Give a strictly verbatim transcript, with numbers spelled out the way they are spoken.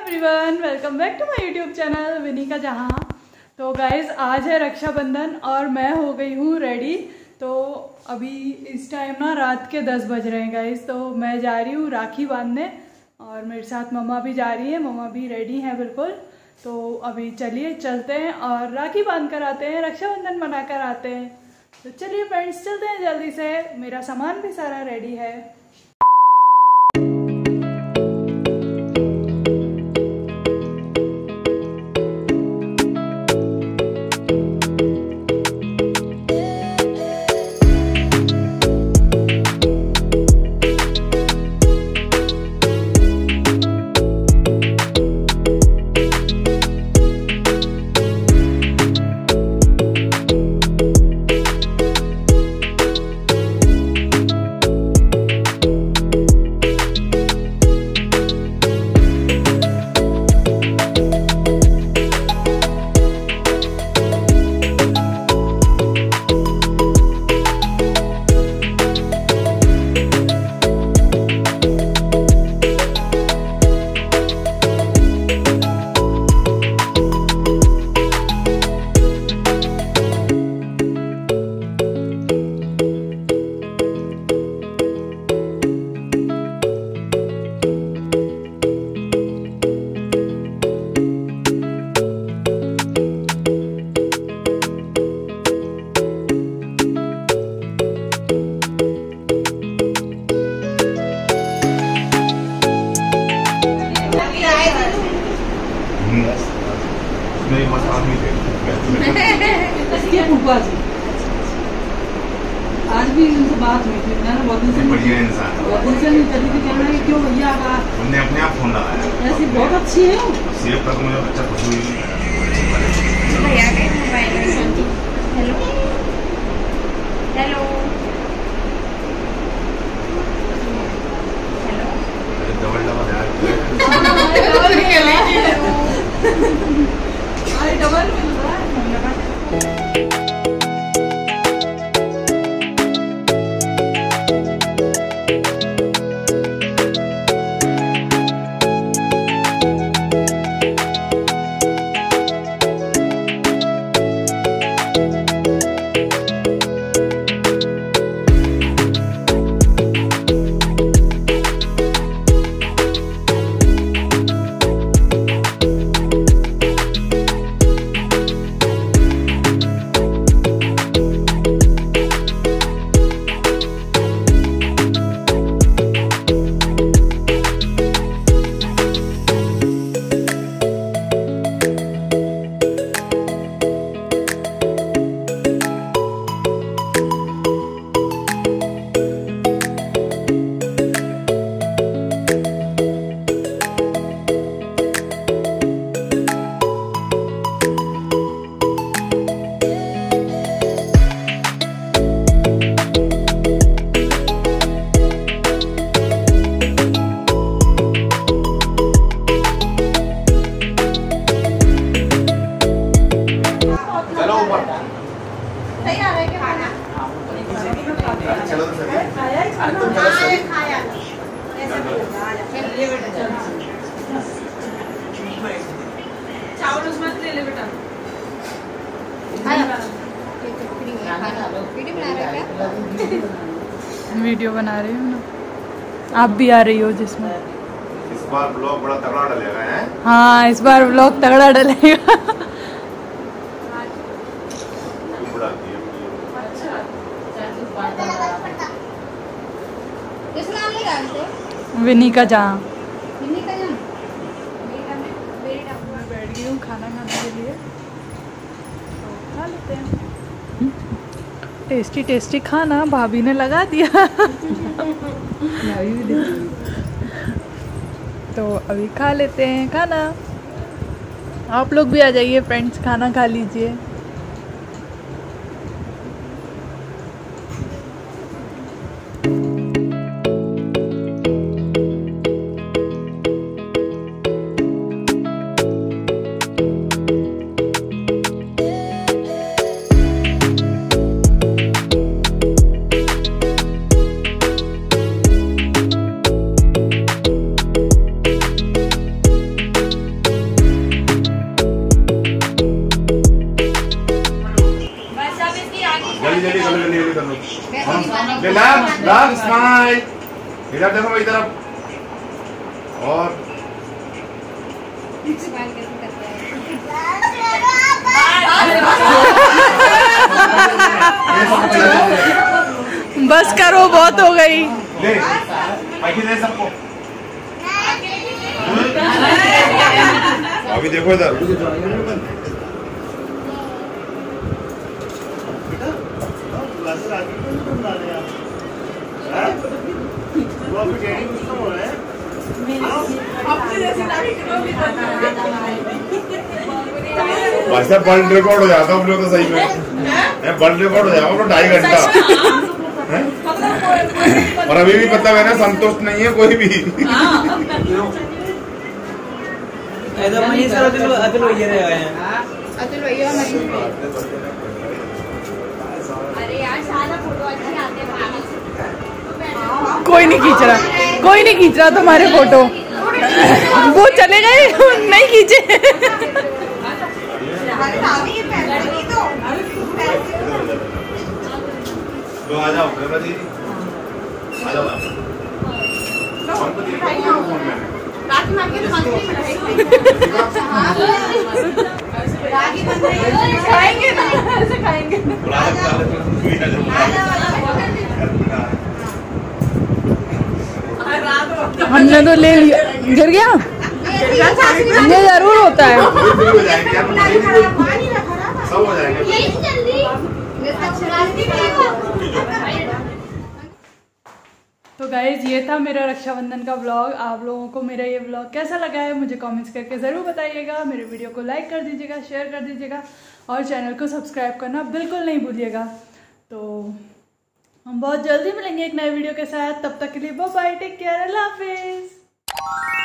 Everyone, welcome back to my YouTube channel Vini का जहां। तो गाइज आज है रक्षाबंधन और मैं हो गई हूँ रेडी। तो अभी इस टाइम ना रात के दस बज रहे हैं गाइज। तो मैं जा रही हूँ राखी बांधने और मेरे साथ मम्मा भी जा रही है। मम्मा भी रेडी हैं बिल्कुल। तो अभी चलिए चलते हैं और राखी बांध कर आते हैं, रक्षाबंधन मना कर आते हैं। तो चलिए फ्रेंड्स चलते हैं जल्दी से। मेरा सामान भी सारा रेडी है। आज भी उनसे बात हुई थी ना, बहुत दिन से बढ़िया इंसान बहुत दिन से नहीं चली थी। कहना है क्यों भैया आ उन्होंने अपने आप फोन लगाया। ऐसी बहुत अच्छी है वो। सेव तक मुझे बच्चा खुश हुई। भैया के मोबाइल में hello hello hello double double यार डबल मिल रहा है डबल मिल रहा है। चावल उसमें ले ले बेटा। वीडियो बना रही हूँ ना, आप भी आ रही हो जिसमें। इस बार ब्लॉग बड़ा तगड़ा डलेगा है। हाँ इस बार ब्लॉग तगड़ा डलेगा। विनी का जहाँ बैठ गई हूँ खाना खाने के लिए। तो खा लेते हैं। टेस्टी टेस्टी खाना भाभी ने लगा दिया। तो अभी खा लेते हैं खाना। आप लोग भी आ जाइए फ्रेंड्स, खाना खा लीजिए। Relax relax smile. इधर देखो मेरी तरफ। और बस करो, बहुत हो गई। ले बाकी दे सबको। अभी देखो इधर। वैसे वर्ल्ड रिकॉर्ड हो जाता हम लोग तो सही में वर्ल्ड रिकॉर्ड हो जाएगा ढाई घंटा। और अभी भी पता है ना संतुष्ट नहीं है कोई भी। अतुल भैया रहे हैं। अतुल भैया अरे यार सारा फोटो अच्छे आते हैं। कोई नहीं खींच रहा, कोई नहीं खींच रहा तुम्हारे फोटो। वो चले गए, नहीं खींचे। लो आ जाओ प्रेमा जी, आ जाओ। राखी मार के दुकान पे राखी बंद खाएंगे ना, ऐसे खाएंगे। हमने तो ले लिया। गिर गया, ये जरूर होता है। सब हो जाएंगे। तो गाइज ये था मेरा रक्षाबंधन का व्लॉग। आप लोगों को मेरा ये व्लॉग कैसा लगा है मुझे कमेंट्स करके ज़रूर बताइएगा। मेरे वीडियो को लाइक कर दीजिएगा, शेयर कर दीजिएगा और चैनल को सब्सक्राइब करना बिल्कुल नहीं भूलिएगा। तो हम बहुत जल्दी मिलेंगे एक नए वीडियो के साथ। तब तक के लिए बाय बाय, टेक केयर, अल्लाह हाफिज़।